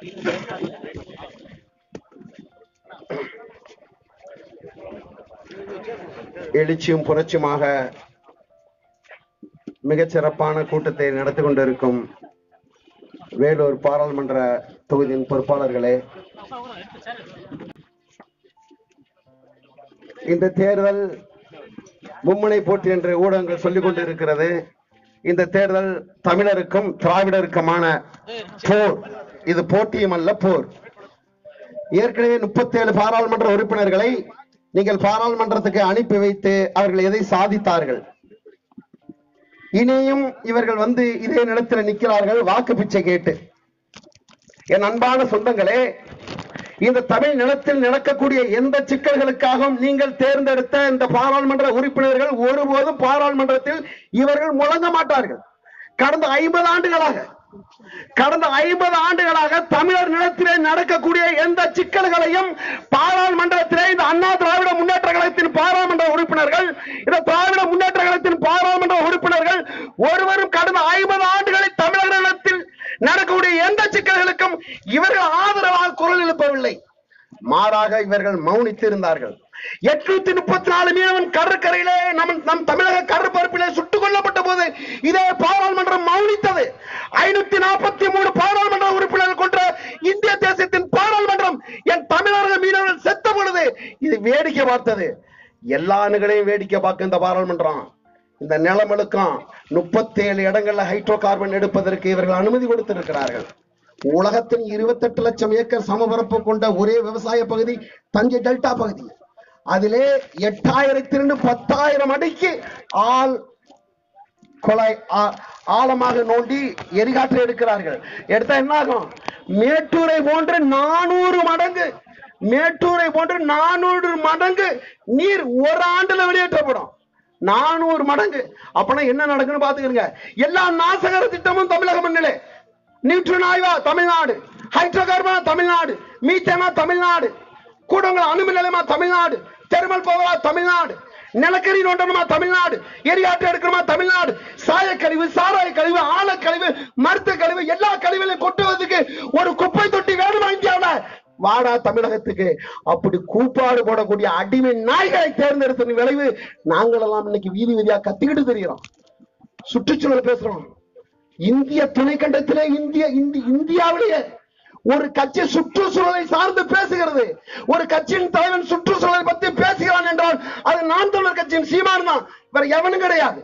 எழுச்சியும் புரட்சியுமாக மிகச்சிறப்பான கூட்டத்தை நடத்தி கொண்டிருக்கும் வேலூர் பாராளுமன்ற தொகுதியின் பொறுப்பாளர்களே, இந்த தேர்தல் மும்முனை போட்டி என்று ஊடகங்கள் சொல்லிக் கொண்டிருக்கிறது. இந்த தேர்தல் தமிழருக்கும் திராவிடருக்குமான போர். இது போட்டியும் அல்ல, போர். ஏற்கனவே 37 பாராளுமன்ற உறுப்பினர்களை நீங்கள் பாராளுமன்றத்துக்கு அனுப்பி வைத்து அவர்கள் எதை சாதித்தார்கள்? இனியும் இவர்கள் வந்து இதே நிலத்தில் நிற்கிறார்கள் வாக்கு பிச்சை கேட்டு. என் அன்பான சொந்தங்களே, இந்த தமிழ் நிலத்தில் நடக்கக்கூடிய எந்த சிக்கல்களுக்காகவும் நீங்கள் தேர்ந்தெடுத்த இந்த பாராளுமன்ற உறுப்பினர்கள் ஒருபோதும் பாராளுமன்றத்தில் இவர்கள் முழங்க மாட்டார்கள். கடந்த 50 ஆண்டுகளாக தமிழர் நிலத்திலே நடக்கக்கூடிய எந்த சிக்கல்களையும் பாராளுமன்றத்திலே இந்த அண்ணா திராவிட முன்னேற்ற கழகத்தின் பாராளுமன்ற உறுப்பினர்கள், இந்த திராவிட முன்னேற்ற கழகத்தின் பாராளுமன்ற உறுப்பினர்கள் ஒருவரும் கடந்த 50 ஆண்டுகளில் தமிழர் நிலத்தில் நடக்கக்கூடிய எந்த சிக்கல்களுக்கும் இவர்கள் ஆதரவாக குரல் எழுப்பவில்லை. மாறாக இவர்கள் மௌனித்திருந்தார்கள். 834 மீனவன் கடற்கரையிலே நம் தமிழக கடற்பரப்பிலே சுட்டுக் கொல்லப்பட்ட போது இதே பாராளுமன்றம் மௌனித்தது. 543 பாராளுமன்ற உறுப்பினர்கள் கொண்ட இந்திய தேசத்தின் பாராளுமன்றம் என் தமிழக மீனவர்கள் செத்த பொழுது இது வேடிக்கை பார்த்தது. எல்லா அணுகளையும் வேடிக்கை பார்க்க இந்த பாராளுமன்றம் இந்த நிலமெழுக்கம் 37 இடங்கள்ல ஹைட்ரோ கார்பன் எடுப்பதற்கு இவர்கள் அனுமதி கொடுத்திருக்கிறார்கள். உலகத்தின் 28 லட்சம் ஏக்கர் சமபரப்பு கொண்ட ஒரே விவசாய பகுதி தஞ்சை டெல்டா பகுதி. அதிலே 8000 10,000 அடிக்கு ஆழமாக நோண்டி எரிகாற்று எடுக்கிறார்கள். எடுத்தா என்ன ஆகும்? மேட்டூரை போன்று 400 மடங்கு, மேட்டூரை போன்று 400 மடங்கு நீர் ஒரு ஆண்டுல வெளியேற்றப்படும். 400 மடங்கு. அப்பனா என்ன நடக்குன்னு பாத்துக்கிறீங்க. எல்லா நாசகர திட்டமும் தமிழக மண்ணிலே. நியூட்ரன் ஆய்வா தமிழ்நாடு, ஹைட்ரோ கார்பனா தமிழ்நாடு, மீத்தேனா தமிழ்நாடு, கூடங்கள் அணுமின் நிலையமா தமிழ்நாடு, தெர்மல் பவரா தமிழ்நாடு, நிலக்கரி நோண்டணுமா தமிழ்நாடு, எரியாற்று எடுக்கணுமா தமிழ்நாடு, சாயக்கழிவு, சாராய கழிவு, ஆழக்கழிவு, மருத்துவ கழிவு, எல்லா கழிவுகளையும் கொட்டுவதற்கு ஒரு குப்பை தொட்டி வேணுமா இந்தியாவில்? வாடா தமிழகத்துக்கு. அப்படி கூப்பாடு போடக்கூடிய அடிமை நாய்களை தேர்ந்தெடுத்த விளைவு நாங்கள் எல்லாம் இன்னைக்கு வீதி வீதியா கத்திக்கிட்டு தெரிகிறோம். சுற்றுச்சூழல் பேசுறோம். இந்திய துணைக்கண்டத்திலே இந்தியாவிலேயே ஒரு கட்சி சுற்றுச்சூழலை சார்ந்து பேசுகிறது. ஒரு கட்சியின் தலைவன் சுற்றுச்சூழலை பத்தி பேசுகிறான் என்றால் அது நாம் தமிழர் கட்சியின் சீமான் தான், வேற எவனும் கிடையாது.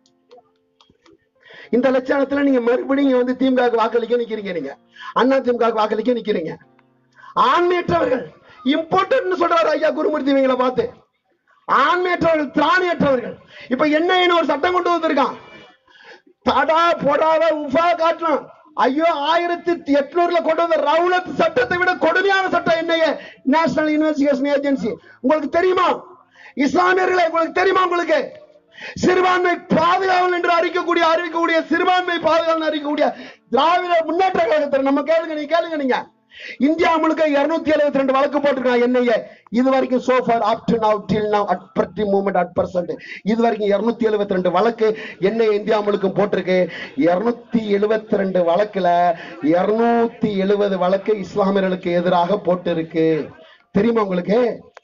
இந்த லட்சணத்துல நீங்க மறுபடியும் வந்து திமுக வாக்களிக்க நிக்கிறீங்க, நீங்க அண்ணா திமுக வாக்களிக்க நிக்கிறீங்க. ஆண்மையற்றவர்கள் இம்பார்ட்டன்ட் சொல்றாரு ஐயா குருமூர்த்தி இவங்களை பார்த்து. ஆண்மையற்றவர்கள், திராணியற்றவர்கள். இப்ப என்ன ஒரு சட்டம் கொண்டு வந்திருக்கான். தடா போடாத உஃபா காட்டணும். ஐயோ 1800 கொண்டு வந்த ரவுலத் சட்டத்தை விட கொடுமையான சட்டம் என்னைய நேஷனல் இன்வெஸ்டிகேஷன் ஏஜென்சி. உங்களுக்கு தெரியுமா? இஸ்லாமியர்களே உங்களுக்கு தெரியுமா? உங்களுக்கு சிறுபான்மை பாதுகாவல் என்று அறிவிக்கக்கூடிய சிறுபான்மை பாதுகாவல் அறிவிக்கக்கூடிய திராவிட முன்னேற்ற கழகத்தில் நம்ம கேளுங்க, நீ கேளுங்க. நீங்க இந்தியா முழுக்க 272 வழக்கு போட்டிருக்காங்க என்னைய. இது வரைக்கும் so far up to now till now at present moment at present இது வரைக்கும் 272 வழக்கு என்னைய இந்தியா முழுக்க போட்டிருக்கு. 272 வழக்குல 270 வழக்கு இஸ்லாமியர்களுக்கு எதிராக போட்டு இருக்கு. தெரியுமா உங்களுக்கு?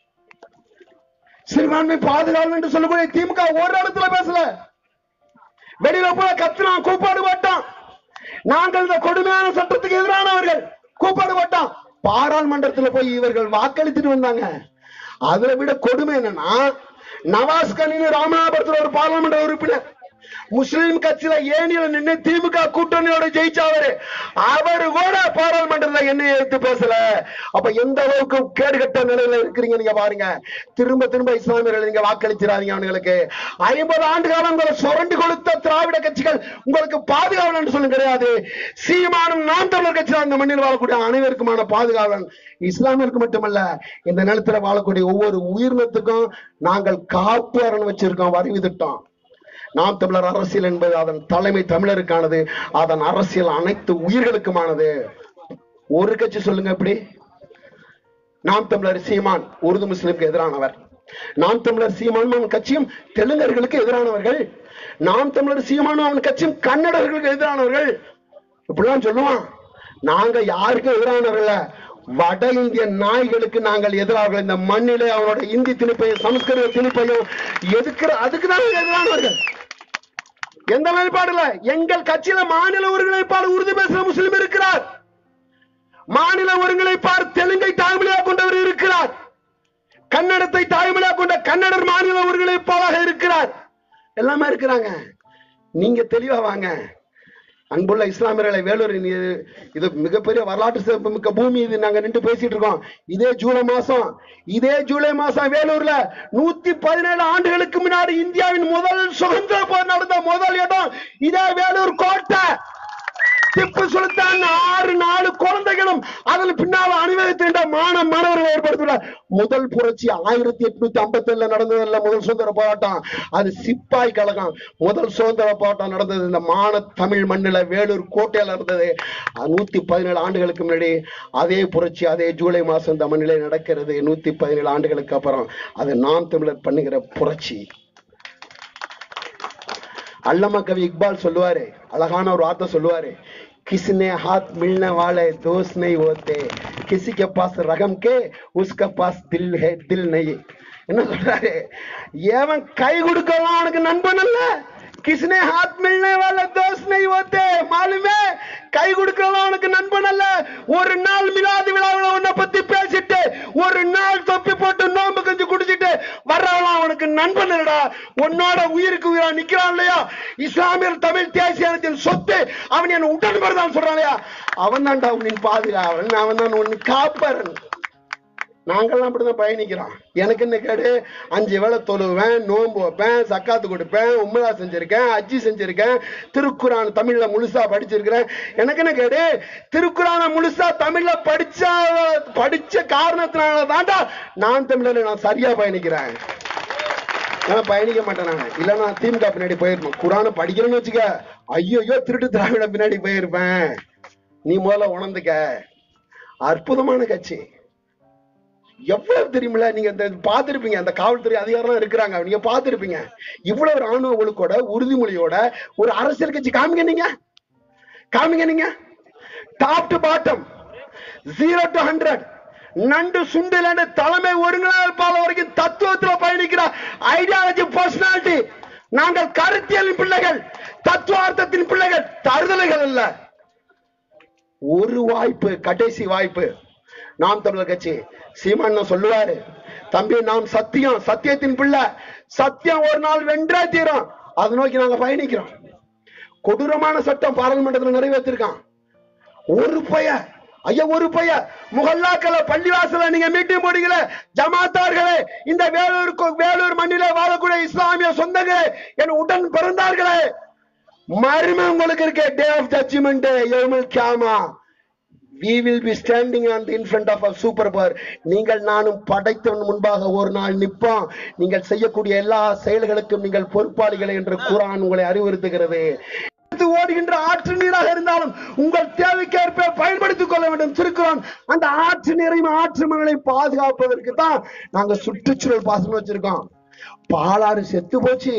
சிறுபான்மை பாதுகாப்பு என்று சொல்லக்கூடிய திமுக ஒரு இடத்துல பேசல. வெளியில போல கத்துறான், கூப்பாடு போட்டான். நாங்கள் இந்த கொடுமையான சட்டத்துக்கு எதிரானவர்கள் கூப்பாடு போட்டான். பாராளுமன்றத்தில் போய் இவர்கள் வாக்களித்துட்டு வந்தாங்க. அதுல விட கொடுமை என்னன்னா, நவாஸ் கனி ராமநாதபுரத்தில் ஒரு பாராளுமன்ற உறுப்பினர் முஸ்லிம் கட்சியில ஏனியில நின்று திமுக கூட்டணியோட ஜெயிச்சாரு. அவரு கூட பாராளுமன்றத்தில் என்னை எடுத்து பேசல. அப்ப எந்த அளவுக்கு கேடுகட்ட நிலையில இருக்கிறீங்க நீங்க பாருங்க. திரும்ப திரும்ப இஸ்லாமியர்கள் நீங்க வாக்களிச்சிடாதீங்க. அவங்களுக்கு 50 ஆண்டு காலம் உங்களை சுரண்டி கொடுத்த திராவிட கட்சிகள் உங்களுக்கு பாதுகாவலன் என்று சொல்ல கிடையாது. சீமானும் நாம் தமிழர் கட்சியில் அந்த மண்ணில் வாழக்கூடிய அனைவருக்குமான பாதுகாவலன். இஸ்லாமியருக்கு மட்டுமல்ல, இந்த நிலத்துல வாழக்கூடிய ஒவ்வொரு உயிரினத்துக்கும் நாங்கள் காப்பு அரண் வச்சிருக்கோம், வரி திட்டம். நாம் தமிழர் அரசியல் என்பது அதன் தலைமை தமிழருக்கானது, அதன் அரசியல் அனைத்து உயிர்களுக்குமானது. ஒரு கட்சி சொல்லுங்க எப்படி? நாம் தமிழர் சீமான் உருது முஸ்லிம்க்கு எதிரானவர். நாம் தமிழர் சீமானும் அவன் கட்சியும் தெலுங்கர்களுக்கு எதிரானவர்கள். நாம் தமிழர் சீமானும் அவன் கட்சியும் கன்னடர்களுக்கு எதிரானவர்கள். இப்படிலாம் சொல்லுவான். நாங்க யாருக்கும் எதிரானவர்கள, வட இந்திய நாய்களுக்கு நாங்கள் எதிராக. இந்த மண்ணிலே அவனோட இந்தி திணிப்பையும் சமஸ்கிருத திணிப்பையும் எதுக்குற அதுக்குதான் எதிரானவர்கள். எந்த நிலைப்பாடுல எங்கள் கட்சியில மாநில ஒருங்கிணைப்பாளர் உறுதி பேசுற முஸ்லிம் இருக்கிறார், மாநில ஒருங்கிணைப்பாளர் தெலுங்கை தாய்மொழியாக கொண்டவர் இருக்கிறார், கன்னடத்தை தாய்மொழியாக கொண்ட கன்னடர் மாநில ஒருங்கிணைப்பாளராக இருக்கிறார், எல்லாமே இருக்கிறாங்க. நீங்க தெளிவா வாங்க. அன்புள்ள இஸ்லாமியர்களை, வேலூர் இது மிகப்பெரிய வரலாற்று சிறப்பு மிக்க பூமி. இது நாங்க நின்று பேசிட்டு இருக்கோம். இதே ஜூலை மாசம் வேலூர்ல 117 ஆண்டுகளுக்கு முன்னாடி இந்தியாவின் முதல் சுதந்திர போர் நடந்த முதல் இடம் இதே வேலூர் கோட்டை. திப்பு சுல்தான் 6 குழந்தைகளும் அதில் பின்னால் அணிவகுத்த மாணவர்கள் ஏற்படுத்தியுள்ள முதல் புரட்சி 1857 நடந்ததில்ல. முதல் சுதந்திர போராட்டம் அது சிப்பாய் கழகம். முதல் சுதந்திர போராட்டம் நடந்தது இந்த மான தமிழ் மண்ணில வேலூர் கோட்டையில இருந்தது. 117 ஆண்டுகளுக்கு முன்னாடி அதே புரட்சி அதே ஜூலை மாசம் இந்த மண்ணிலே நடக்கிறது. 117 ஆண்டுகளுக்கு அப்புறம் அது நாம் தமிழர் பண்ணுகிற புரட்சி. அல்லமா கவி இக்பால் சொல்லுவாரு, அழகான ஒரு வார்த்தை சொல்லுவாரு, किसने हाथ मिलने वाले दोस्त नहीं होते, किसी के पास रगम के उसके पास दिल है दिल नहीं. என்ன சொல்றாரு? ஏவன் கை கொடுக்கலாம் அவனுக்கு நண்பன் அல்ல. किसने हाथ मिलने वाले दोस्त नहीं होते, मालूम है? கை கொடுக்கலாம் அவனுக்கு நண்பன் அல்ல. ஒரு நாள் மிலாது விழாவில் உன்னை பத்தி பேசிட்டு ஒரு நாள் தொப்பி போட்டு நோம்பு கஞ்சி குடிச்சிட்டு வர்றவன் அவனுக்கு நண்பன் இல்லடா. உன்னோட உயிருக்கு உயிரா நிக்கிறான் இல்லையா, இஸ்லாமியர் தமிழ் தேசியத்தின் சொத்து, அவன் என் உடன்பர் தான் சொல்றான் இல்லையா, அவன் தான்டா உன்னின் பாதுகாவலன், அவன் தான் உன் காப்பரன். நாங்கெல்லாம் அப்படிதான் பயணிக்கிறோம். எனக்கு என்ன கேடு, 5 வேளை தொழுவேன், நோன்பு வைப்பேன், சக்காத்து கொடுப்பேன், உம்ரா செஞ்சிருக்கேன், ஹஜ்ஜி செஞ்சிருக்கேன், திருக்குரான் தமிழ்ல முழுசா படிச்சிருக்கிறேன். எனக்கு என்ன கேடு, திருக்குரான முழுசா தமிழ்ல படிச்ச காரணத்தினால தாண்டா நான் தமிழ்ல நான் சரியா பயணிக்கிறேன். பயணிக்க மாட்டேன் நான். இல்ல நான் திமுக பின்னாடி போயிருப்பேன். குரான படிக்கிறேன்னு வச்சுக்க, ஐயோ திருட்டு திராவிட பின்னாடி போயிருப்பேன். நீ முதல்ல உணர்ந்துக்க. அற்புதமான கட்சி. எவ்வளவு தெரியுமில்ல, நீங்க பாத்திருப்பீங்க, அந்த காவல்துறை அதிகாரம் இருக்கிறாங்க, நீங்க பாத்திருப்பீங்க. இவ்வளவு ராணுவ ஒழுக்கோட உறுதிமொழியோட ஒரு அரசியல் கட்சி காமிங்க நீங்க. டாப் டு பாட்டம், 0 to 100, நண்டு சுண்டில் தலைமை ஒருங்கிணைப்பாளர் வரைக்கும் தத்துவத்தில் பயணிக்கிற ஐடியாலஜி பர்சனாலிட்டி. நாங்கள் கருத்தியலின் பிள்ளைகள், தத்துவார்த்தத்தின் பிள்ளைகள், தருதலைகள் அல்ல. ஒரு வாய்ப்பு, கடைசி வாய்ப்பு. நாம் தமிழர் கட்சி சீமான் சொல்லுவாரு, தம்பி நாம் சத்தியத்தின் பிள்ளை, சத்தியம் ஒரு நாள் வென்றே தீரும். அதை நோக்கி நாங்க பயணிக்கிறோம். கொடூரமான சட்டம் பாராளுமன்றத்தில் நிறைவேற்றிருக்கான். ஒரு பைய முகல்லாக்களை பள்ளிவாசல நீங்க மீட்டிங் போடுங்கள, ஜமாத்தார்களே, இந்த வேலூர் மண்ணிலே வாழக்கூடிய இஸ்லாமிய சொந்தங்களே, என் உடன் பிறந்தார்களே, மறுமை உங்களுக்கு இருக்க டே ஆஃப் ஜட்ஜ்மெண்ட், யௌமுல் கியாமா, we will be standing on the in front of a super power. நீங்கள் நானும் படைத்தவன் முன்பாக ஒரு நாள் நிற்போம். நீங்கள் செய்யக்கூடிய எல்லா செயல்களுக்கும் நீங்கள் பொறுப்பாளிகளை என்று குர்ஆன் உங்களை அறிவுறுத்துகிறது. ஓடுகின்ற ஆற்று நீராக இருந்தாலும் உங்கள் தேவைக்கேற்ப பயன்படுத்திக் கொள்ள வேண்டும். திருக்குறான் அந்த ஆற்று நீரையும் ஆற்று மணலை பாதுகாப்பதற்கு தான் நாங்க சுற்றுச்சூழல் பாசனம் வச்சிருக்கோம். பாலாறு செத்து போச்சு.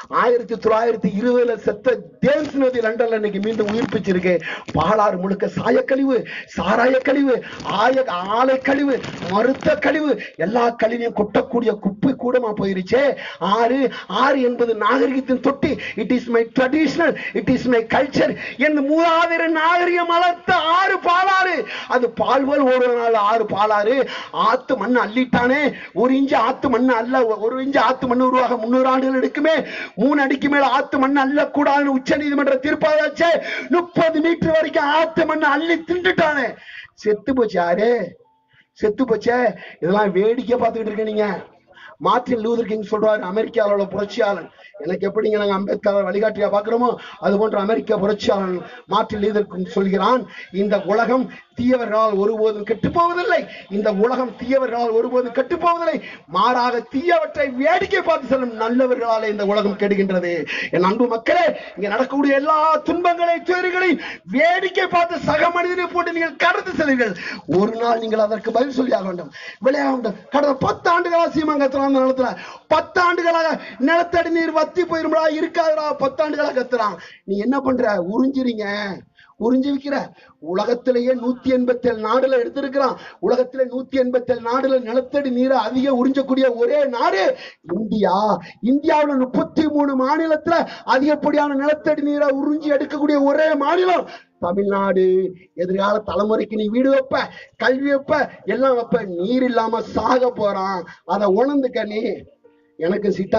1920 செத்த தேம்ஸ் நதி லண்டன்ல இன்னைக்கு மீண்டும் உயிர்ப்பிச்சிருக்கு. பாலாறு முழுக்க சாயக்கழிவு, சாராய கழிவு, ஆலை கழிவு, மருத்த கழிவு, எல்லா கழிவையும் கொட்டக்கூடிய குப்பை கூடமா போயிருச்சே. ஆறு என்பது நாகரிகத்தின் தொட்டி. It is my traditional, it is my culture. என் மூதாதிர நாகரிகம் வளர்த்த ஆறு பாலாறு. அது பால்வல் ஓடுவதனால ஆறு பாலாறு. ஆத்து மண் அள்ளிட்டானே, 1 இன்ச்சு ஆத்து மண் அல்ல, 1 இன்ச்சு ஆத்து மண் உருவாக 300 ஆண்டுகள் எடுக்குமே. 3 அடிக்கு மேல ஆத்து மண் அள்ளக்கூடாதுன்னு உச்ச நீதிமன்ற தீர்ப்பாச்சு. 30 மீட்டர் வரைக்கும் ஆத்து மண் அள்ளி தின்னுட்டானே. செத்து போச்சு. யாரு செத்து போச்சே? இதெல்லாம் வேடிக்கை பார்த்துக்கிட்டு இருக்க நீங்க. மார்ட்டின் லூதர் கிங் சொல்றாரு, அமெரிக்காவோட புரட்சியாளன். எனக்கு எப்படிங்க நாங்க அம்பேத்கர் வழிகாட்டியா பாக்குறோமோ அது போன்ற அமெரிக்க புரட்சியாளன் மார்ட்டின் லூதர் கிங் சொல்கிறான், இந்த உலகம் தீயவர்களால் ஒருபோதும் கெட்டு போவதில்லை. இந்த உலகம் தீயவர்களால் ஒருபோதும் கெட்டு போவதில்லை. மாறாக தீயவற்றை வேடிக்கை பார்த்து செல்லும் நல்லவர்களாலே இந்த உலகம் கெடுகின்றது. என் அன்பு மக்களே, இங்க நடக்கக்கூடிய எல்லா துன்பங்களை துயர்களையும் வேடிக்கை பார்த்து சக மனிதனை போட்டு நீங்கள் கடந்து செல்வீர்கள். ஒரு நாள் நீங்கள் அதற்கு பதில் சொல்லியாக வேண்டும். விளையாட கடந்த 10 ஆண்டுகளாக சீமாங்கத்திர நிலத்துல 10 ஆண்டுகளாக நிலத்தடி நீர் வத்தி போயிருந்தா இருக்காதுடா. 10 ஆண்டுகளாக கத்துறான். நீ என்ன பண்ற? உறிஞ்சி விக்கிற. உலகத்திலேயே 187 நாடுல எடுத்திருக்கிறான். உலகத்திலே 187 நாடுல நிலத்தடி நீரை அதிக உறிஞ்சக்கூடிய ஒரே நாடு இந்தியா. இந்தியாவுல 33 மாநிலத்துல அதிகப்படியான நிலத்தடி நீரை உறிஞ்சி எடுக்கக்கூடிய ஒரே மாநிலம் தமிழ்நாடு. எதிர்கால தலைமுறைக்கு நீ வீடு வைப்ப, கல்வி வைப்ப, எல்லாம் வைப்ப. நீர் இல்லாம சாக போறான். அதை உணர்ந்துக்க நீ. எனக்கு சீட்டா.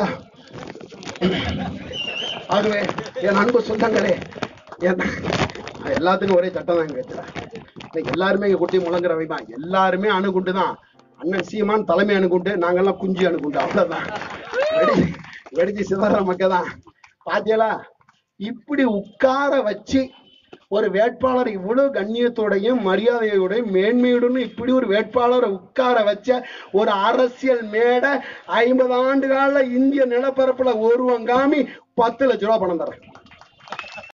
ஆகவே என் அன்பு சொந்தங்களே, எல்லாத்துக்கும் ஒரே சட்டம் தான் கேட்கிறேன். எல்லாருமே குட்டி முழங்குறவை தான். எல்லாருமே அணுகுண்டு தான். அண்ணன் சீமான் தலைமை அணுகுண்டு, நாங்கெல்லாம் குஞ்சு அணுகுண்டு. அவ்வளவுதான். வெடிச்சு சிதற மக்கள் தான். பாத்தியலா? இப்படி உட்கார வச்சு ஒரு வேட்பாளர் இவ்வளவு கண்ணியத்தோடையும் மரியாதையோடையும் மேன்மையுடன் இப்படி ஒரு வேட்பாளரை உட்கார வச்ச ஒரு அரசியல் மேடை 50 ஆண்டு கால இந்திய நிலப்பரப்புல ஒருவங்காமி 10 லட்சம் ரூபாய் பணம் தரேன்.